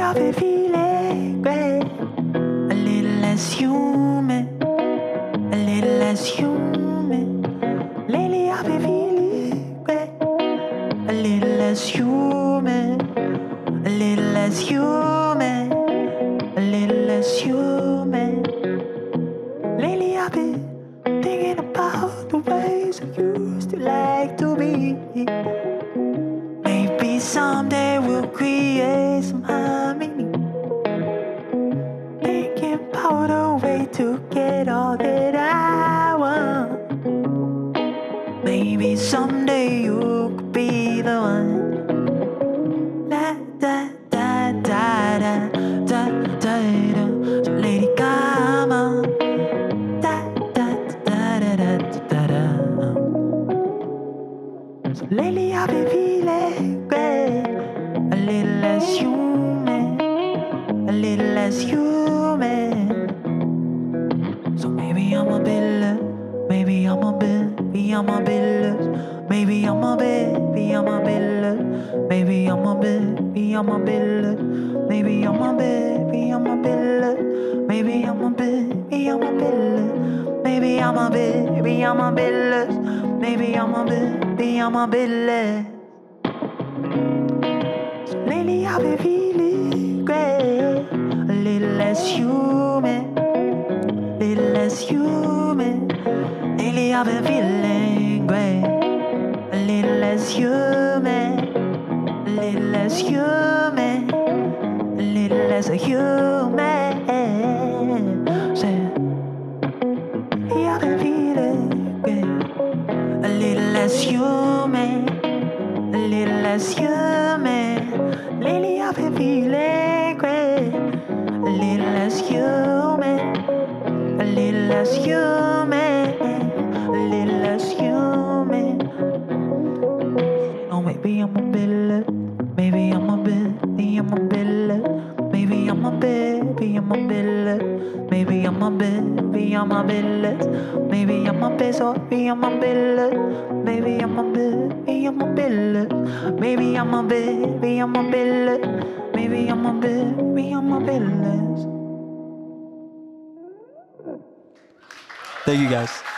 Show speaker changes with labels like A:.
A: I've been feeling great. A little less human, a little less human. Lately I've been feeling great. A little less human, a little less human, a little less human. Lately I've been thinking about the ways I used to like to be. Maybe someday we'll create some harmony. Thinking about a way to get all that I want. Maybe someday you could be the one. La da da da da da da da. So lady, come on. Da da da da da da da. So lately I've been feeling great. A little less human, a little less human. So maybe I'm a bit, maybe I'm a bit, maybe I'm a bit, maybe I'm a bit, maybe I'm a bit, maybe I'm a bit, maybe I'm a bit, maybe I'm a bit, maybe I'm a bit, maybe I'm a bit, maybe I'm a bit, maybe I'm a bit, maybe I'm a bit, maybe I'm a bit, maybe I'm a bit. So lately I've been feeling great, a little less human, little less human. Lately I've been feeling great, a little less human, a little less human, a little less human. Say, yeah, I've been feeling great, a little less human, a little less human. Lately I've been feeling great, a little less human, a little less human, a little less human. Oh, maybe I'm a bit, maybe I'm a bit, maybe I'm a bit, maybe I'm a bit, maybe I'm a bit, maybe I'm a bit, maybe I'm a bit, maybe I'm a bit, so maybe I'm a bit, maybe I'm a bit, maybe I'm a bit, maybe I'm a bit, maybe I'm a bit, maybe I'm a bit, maybe I'm a bit.
B: Thank you guys.